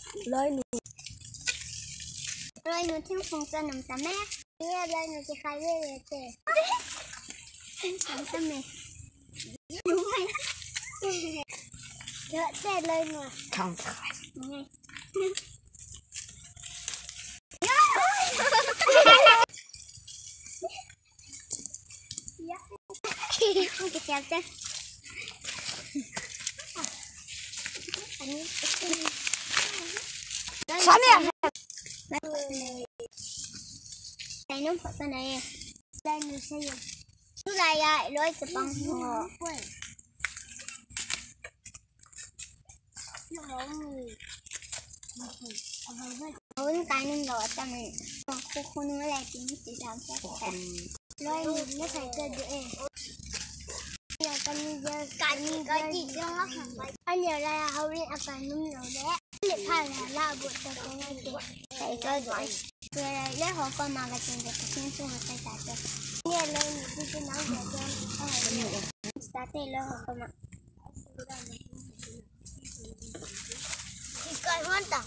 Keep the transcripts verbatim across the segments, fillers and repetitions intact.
Lời nụ Lời nụ thiên phùng cho nằm tà mẹ. Nghe lời nụ chỉ khai về về tề. Nằm tà mẹ. Đúng rồi. Đỡ tề lời nụ. Không phải. Nghe. Không kịp chào chứ. Sao nè? Đây nó phật bên này. Đây nó xây dựng. Chú này lại lối chụp bằng hồ. Bốn cái nên đỏ cho mình. Khu khu nó lại chính chỉ làm sao. Lối nó phải cơ dễ. Giờ con giờ cái cái gì cho nó hẳn. Anh giờ là hầu như ăn phải nấm rồi đấy. Để thay là la bột cho cái này thì phải cơ dễ. Rồi lấy hồ con mà là chuyện để thực hiện xuống tay tay cho. Nghe lên những cái nói về cho em. Ta tê lên hồ con mà. Thì coi hoan tỏ.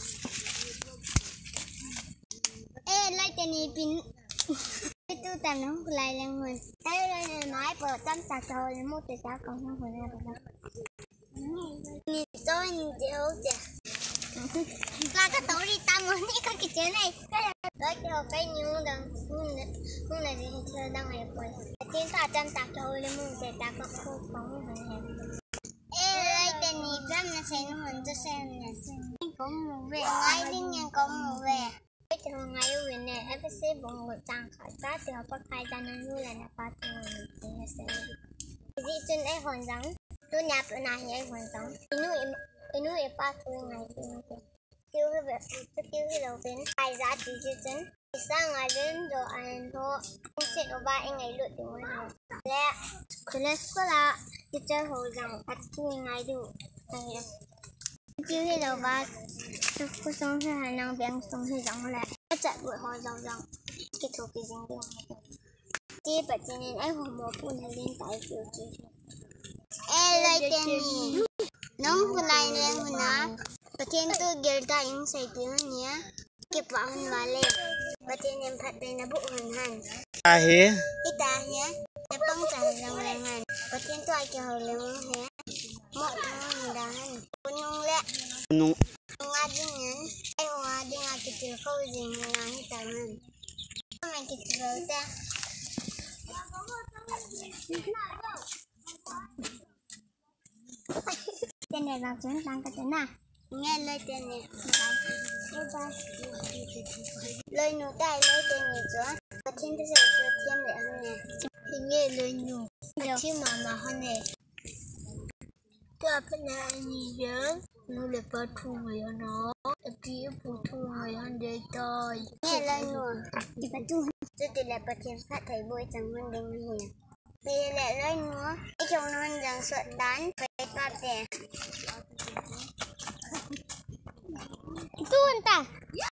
Ê lấy cái này pin. Cái tư tầm nó lại là người. Đây đây này máy bờ tâm sạc rồi nó một từ sáu còn không phải là được. Nhìn tôi nhìn chiếu kìa. Là cái tổ đi tâm muốn đi cái chế này. Đấy cho cái nhung đằng không này không này thì chơi đang ngày quay. Trên ta tâm sạc rồi lên một từ ta có khô bóng rồi hè. Ê đây tên này rất là sẽ nó hơn cho xem nhà xem. Có một về ngay đi nhà có một về. Cái trường ngày ở bên này ép xê bóng một trang khởi phát thì họ có khai ra nên như là nó phát cho người thì nó sẽ dị chân ấy hoàn giống tôi nhà tụi này ấy hoàn giống cái núi cái núi ấy phát tôi ngày thì nó sẽ tiêu cái việc tôi tiêu cái đầu bên khai giá chỉ dị chân thì sang ngày đến rồi anh thôi không sẽ có ba anh ngày lượt được mới nào lẽ thì lẽ có là thì chơi hồ rằng phát tôi ngày được này tiêu cái đầu ba tôi có sống theo khả năng biến sống theo giống lại các trận buổi họ giàu rằng kết thúc cái dính đường này thì bởi cho nên em không muốn phụ nữ lên tại phiếu chỉ em lấy tên này nóng phụ lại lên phụ ná và thêm tôi gửi ta những xây tiếng nhé kịp vào hình và lên và thêm em phát đây là bộ hình hành À hế ít ta nhé em bóng trả dòng lên hành và thêm tôi ai kêu hồi lên hế mọi thứ hình đá hành con nhung lẹ Nung Nga din yan. Ay, nga din nga kikil ko din nga hitaman. May kikil ta. Tên này vào chuyến tăng cái tên nào? Nghe lời tên này. Lời nụ tay lời tên này chúa. Và thiên thế giới chúa thiên lệ hơn nè. Thì nghe lời nụ. Và thiên mà mà hơn nè. Tôi phải là gì chứ? Nó là bắt thu người nó, kia phụ thu người hơn để tôi. Nghe lời nữa, thì bắt thu. Tôi thì là bắt thiên phát thấy bôi chẳng hơn đến nhiều. Vì lại lời nữa, cái chồng nó hơn rằng sợ đán phải phát đẻ. Tu anh ta.